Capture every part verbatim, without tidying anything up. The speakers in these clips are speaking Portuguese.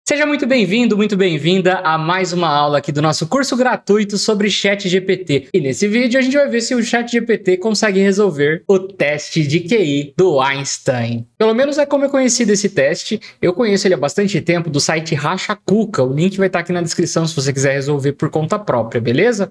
Seja muito bem-vindo, muito bem-vinda a mais uma aula aqui do nosso curso gratuito sobre ChatGPT. E nesse vídeo a gente vai ver se o ChatGPT consegue resolver o teste de Q I do Einstein. Pelo menos é como eu conheci desse teste. Eu conheço ele há bastante tempo do site Racha Cuca. O link vai estar aqui na descrição se você quiser resolver por conta própria, beleza?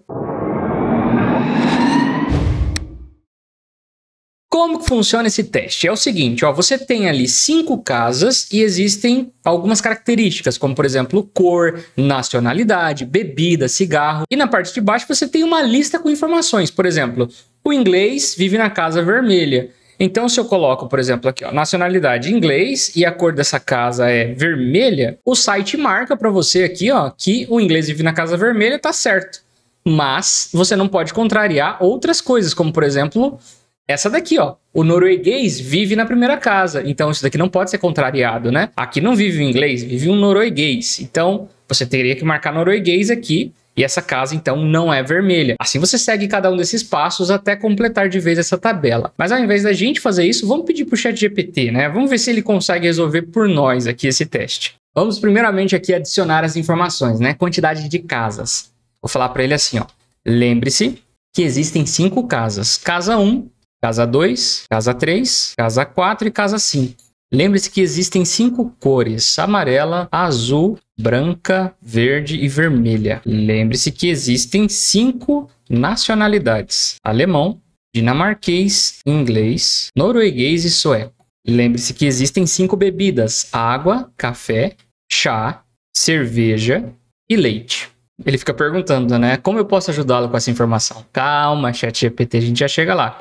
Como que funciona esse teste? É o seguinte, ó, você tem ali cinco casas e existem algumas características, como por exemplo, cor, nacionalidade, bebida, cigarro. E na parte de baixo você tem uma lista com informações. Por exemplo, o inglês vive na casa vermelha. Então, se eu coloco, por exemplo, aqui, ó, nacionalidade inglês e a cor dessa casa é vermelha, o site marca para você aqui, ó, que o inglês vive na casa vermelha, tá certo. Mas você não pode contrariar outras coisas, como por exemplo, essa daqui, ó, o norueguês vive na primeira casa, então isso daqui não pode ser contrariado, né? Aqui não vive o inglês, vive um norueguês, então você teria que marcar norueguês aqui, e essa casa então não é vermelha. Assim você segue cada um desses passos até completar de vez essa tabela. Mas ao invés da gente fazer isso, vamos pedir pro ChatGPT, né? Vamos ver se ele consegue resolver por nós aqui esse teste. Vamos primeiramente aqui adicionar as informações, né? Quantidade de casas. Vou falar para ele assim, ó, lembre-se que existem cinco casas. Casa um, casa dois, casa três, casa quatro e casa cinco. Lembre-se que existem cinco cores: amarela, azul, branca, verde e vermelha. Lembre-se que existem cinco nacionalidades: alemão, dinamarquês, inglês, norueguês e sueco. Lembre-se que existem cinco bebidas: água, café, chá, cerveja e leite. Ele fica perguntando, né? Como eu posso ajudá-lo com essa informação? Calma, ChatGPT, a gente já chega lá.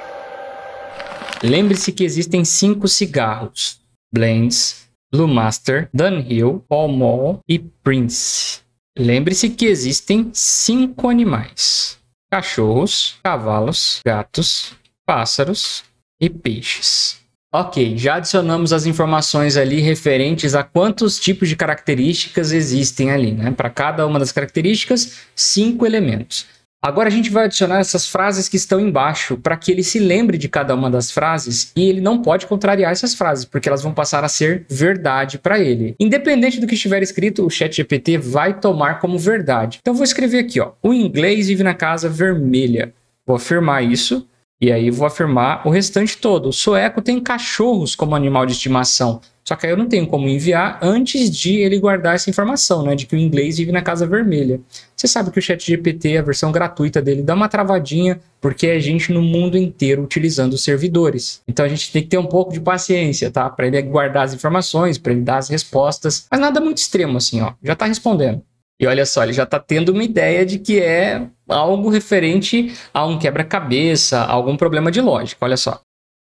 Lembre-se que existem cinco cigarros: Blends, Blue Master, Dunhill, Pall Mall e Prince. Lembre-se que existem cinco animais: cachorros, cavalos, gatos, pássaros e peixes. Ok, já adicionamos as informações ali referentes a quantos tipos de características existem ali, né? Para cada uma das características, cinco elementos. Agora a gente vai adicionar essas frases que estão embaixo para que ele se lembre de cada uma das frases e ele não pode contrariar essas frases, porque elas vão passar a ser verdade para ele. Independente do que estiver escrito, o ChatGPT vai tomar como verdade. Então eu vou escrever aqui, ó, o inglês vive na casa vermelha. Vou afirmar isso e aí vou afirmar o restante todo. O sueco tem cachorros como animal de estimação. Só que aí eu não tenho como enviar antes de ele guardar essa informação, né? De que o inglês vive na casa vermelha. Você sabe que o ChatGPT, a versão gratuita dele, dá uma travadinha porque é gente no mundo inteiro utilizando os servidores. Então a gente tem que ter um pouco de paciência, tá? Para ele guardar as informações, para ele dar as respostas. Mas nada muito extremo assim, ó. Já tá respondendo. E olha só, ele já tá tendo uma ideia de que é algo referente a um quebra-cabeça, a algum problema de lógica. Olha só.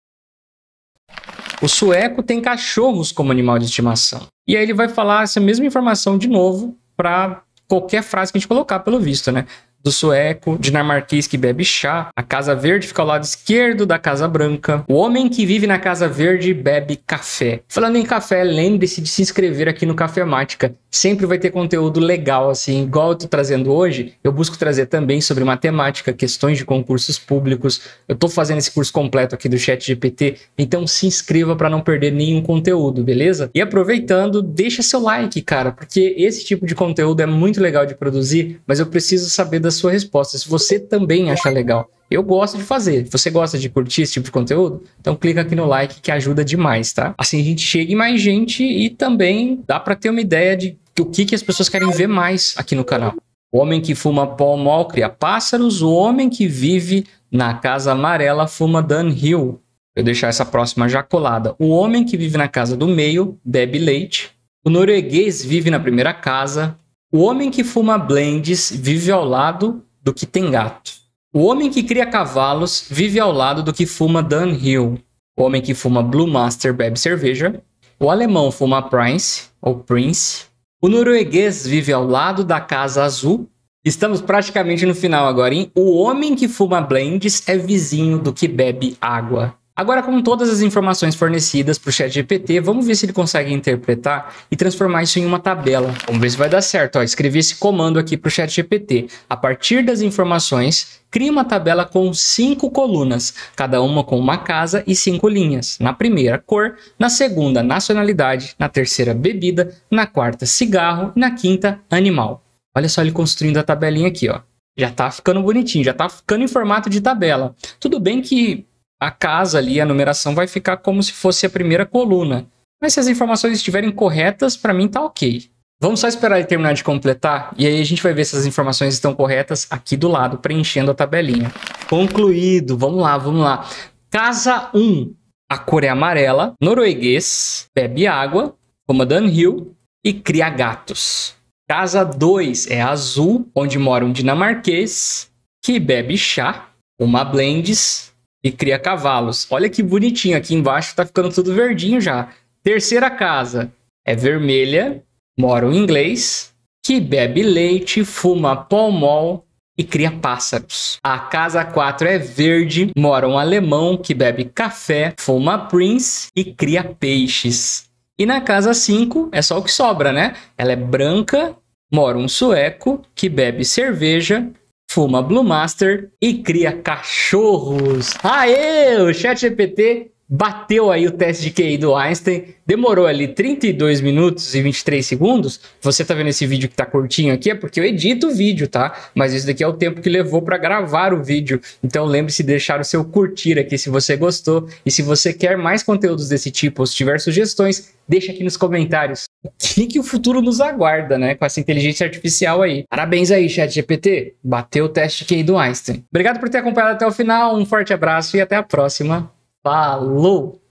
O sueco tem cachorros como animal de estimação. E aí ele vai falar essa mesma informação de novo para qualquer frase que a gente colocar, pelo visto, né? Do sueco, dinamarquês que bebe chá, a casa verde fica ao lado esquerdo da casa branca, o homem que vive na casa verde bebe café. Falando em café, lembre-se de se inscrever aqui no Cafemática. Sempre vai ter conteúdo legal, assim, igual eu tô trazendo hoje. Eu busco trazer também sobre matemática, questões de concursos públicos. Eu tô fazendo esse curso completo aqui do ChatGPT, então se inscreva para não perder nenhum conteúdo, beleza? E aproveitando, deixa seu like, cara, porque esse tipo de conteúdo é muito legal de produzir, mas eu preciso saber da sua resposta, se você também acha legal. Eu gosto de fazer. Você gosta de curtir esse tipo de conteúdo? Então clica aqui no like que ajuda demais, tá? Assim a gente chega em mais gente e também dá para ter uma ideia de o que, que as pessoas querem ver mais aqui no canal. O homem que fuma Pall Mall cria pássaros, o homem que vive na casa amarela fuma Dunhill. Vou deixar essa próxima já colada. O homem que vive na casa do meio bebe leite. O norueguês vive na primeira casa. O homem que fuma Blends vive ao lado do que tem gato. O homem que cria cavalos vive ao lado do que fuma Dunhill. O homem que fuma Blue Master bebe cerveja. O alemão fuma Prince ou Prince. O norueguês vive ao lado da casa azul. Estamos praticamente no final agora, hein? O homem que fuma Blends é vizinho do que bebe água. Agora, com todas as informações fornecidas para o ChatGPT, vamos ver se ele consegue interpretar e transformar isso em uma tabela. Vamos ver se vai dar certo. Ó, escrevi esse comando aqui para o ChatGPT. A partir das informações, cria uma tabela com cinco colunas, cada uma com uma casa e cinco linhas. Na primeira, cor. Na segunda, nacionalidade. Na terceira, bebida. Na quarta, cigarro. E na quinta, animal. Olha só ele construindo a tabelinha aqui, ó. Já tá ficando bonitinho, já tá ficando em formato de tabela. Tudo bem que a casa ali, a numeração vai ficar como se fosse a primeira coluna. Mas se as informações estiverem corretas, para mim tá ok. Vamos só esperar ele terminar de completar e aí a gente vai ver se as informações estão corretas aqui do lado, preenchendo a tabelinha. Concluído, vamos lá, vamos lá. Casa um, a cor é amarela, norueguês, bebe água, fuma downhill e cria gatos. Casa dois é azul, onde mora um dinamarquês que bebe chá, uma blendes e cria cavalos. Olha que bonitinho, aqui embaixo tá ficando tudo verdinho já. Terceira casa é vermelha, mora um inglês que bebe leite, fuma Pall Mall e cria pássaros. A casa quatro é verde, mora um alemão que bebe café, fuma Prince e cria peixes. E na casa cinco é só o que sobra, né? Ela é branca, mora um sueco que bebe cerveja, fuma Blue Master e cria cachorros. Aê! O ChatGPT bateu aí o teste de Q I do Einstein. Demorou ali trinta e dois minutos e vinte e três segundos. Você tá vendo esse vídeo que tá curtinho aqui? É porque eu edito o vídeo, tá? Mas esse daqui é o tempo que levou para gravar o vídeo. Então lembre-se de deixar o seu curtir aqui se você gostou. E se você quer mais conteúdos desse tipo ou se tiver sugestões, deixa aqui nos comentários. O que, que o futuro nos aguarda, né? Com essa inteligência artificial aí. Parabéns aí, ChatGPT. Bateu o teste de Q I do Einstein. Obrigado por ter acompanhado até o final. Um forte abraço e até a próxima. Falou!